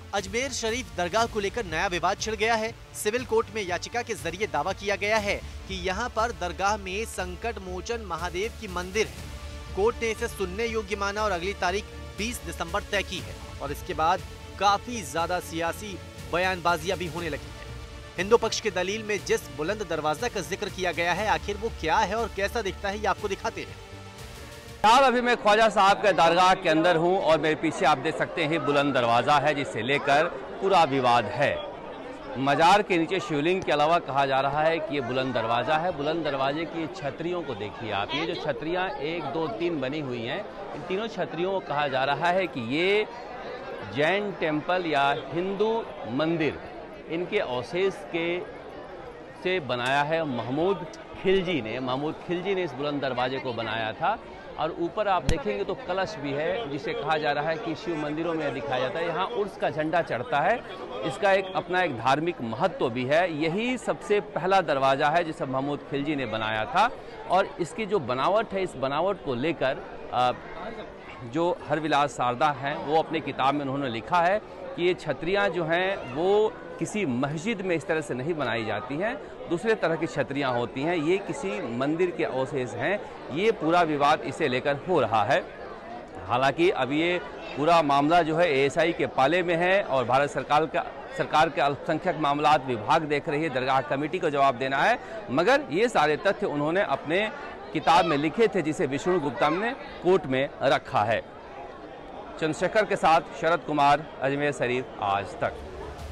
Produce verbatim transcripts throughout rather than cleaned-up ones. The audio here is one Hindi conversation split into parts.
अजमेर शरीफ दरगाह को लेकर नया विवाद छिड़ गया है। सिविल कोर्ट में याचिका के जरिए दावा किया गया है कि यहां पर दरगाह में संकट मोचन महादेव की मंदिर है। कोर्ट ने इसे सुनने योग्य माना और अगली तारीख बीस दिसंबर तय की है और इसके बाद काफी ज्यादा सियासी बयानबाजियां भी होने लगी है। हिंदू पक्ष की दलील में जिस बुलंद दरवाजा का जिक्र किया गया है, आखिर वो क्या है और कैसा दिखता है, ये आपको दिखाते हैं। साहब अभी मैं ख्वाजा साहब के दरगाह के अंदर हूं और मेरे पीछे आप देख सकते हैं बुलंद दरवाज़ा है जिसे लेकर पूरा विवाद है। मजार के नीचे शिवलिंग के अलावा कहा जा रहा है कि ये बुलंद दरवाज़ा है। बुलंद दरवाजे की छतरियों को देखिए आप, ये जो छतरियां एक दो तीन बनी हुई हैं, इन तीनों छतरियों को कहा जा रहा है कि ये जैन टेम्पल या हिंदू मंदिर इनके अवशेष के से बनाया है। महमूद खिलजी ने महमूद खिलजी ने इस बुलंद दरवाजे को बनाया था और ऊपर आप देखेंगे तो कलश भी है जिसे कहा जा रहा है कि शिव मंदिरों में दिखाया जाता है। यहाँ उर्स का झंडा चढ़ता है, इसका एक अपना एक धार्मिक महत्व भी है। यही सबसे पहला दरवाज़ा है जिसे महमूद खिलजी ने बनाया था और इसकी जो बनावट है, इस बनावट को लेकर जो हरविलास शारदा हैं वो अपने किताब में उन्होंने लिखा है कि ये छतरियाँ जो हैं वो किसी मस्जिद में इस तरह से नहीं बनाई जाती हैं, दूसरे तरह की छतरियाँ होती हैं, ये किसी मंदिर के अवशेष हैं। ये पूरा विवाद इसे लेकर हो रहा है। हालांकि अब ये पूरा मामला जो है ए एस आई के पाले में है और भारत सरकार का सरकार के अल्पसंख्यक मामलात विभाग देख रही है, दरगाह कमेटी को जवाब देना है। मगर ये सारे तथ्य उन्होंने अपने किताब में लिखे थे जिसे विष्णु गुप्ता ने कोर्ट में रखा है। चंद्रशेखर के साथ शरद कुमार, अजमेर शरीफ, आज तक।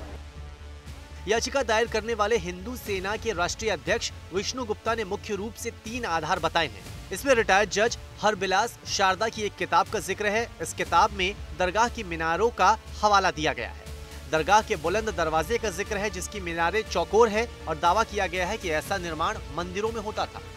याचिका दायर करने वाले हिंदू सेना के राष्ट्रीय अध्यक्ष विष्णु गुप्ता ने मुख्य रूप से तीन आधार बताए हैं। इसमें रिटायर्ड जज हरविलास शारदा की एक किताब का जिक्र है। इस किताब में दरगाह की मीनारों का हवाला दिया गया है। दरगाह के बुलंद दरवाजे का जिक्र है जिसकी मीनारें चौकोर है और दावा किया गया है कि ऐसा निर्माण मंदिरों में होता था।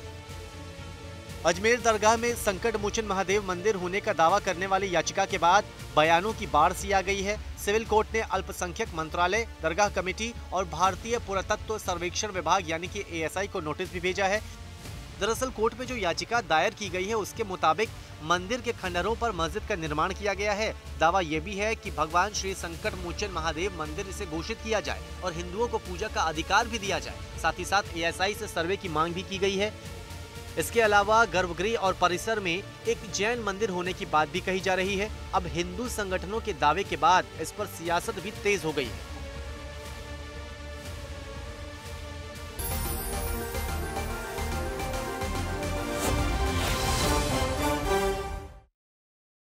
अजमेर दरगाह में संकट मोचन महादेव मंदिर होने का दावा करने वाली याचिका के बाद बयानों की बाढ़ सी आ गई है। सिविल कोर्ट ने अल्पसंख्यक मंत्रालय, दरगाह कमेटी और भारतीय पुरातत्व सर्वेक्षण विभाग यानी कि ए एस आई को नोटिस भी भेजा है। दरअसल कोर्ट में जो याचिका दायर की गई है उसके मुताबिक मंदिर के खंडहरों पर मस्जिद का निर्माण किया गया है। दावा यह भी है कि भगवान श्री संकट मोचन महादेव मंदिर इसे घोषित किया जाए और हिंदुओं को पूजा का अधिकार भी दिया जाए। साथ ही साथ ए एस आई से सर्वे की मांग भी की गई है। इसके अलावा गर्भगृह और परिसर में एक जैन मंदिर होने की बात भी कही जा रही है। अब हिंदू संगठनों के दावे के बाद इस पर सियासत भी तेज हो गई है।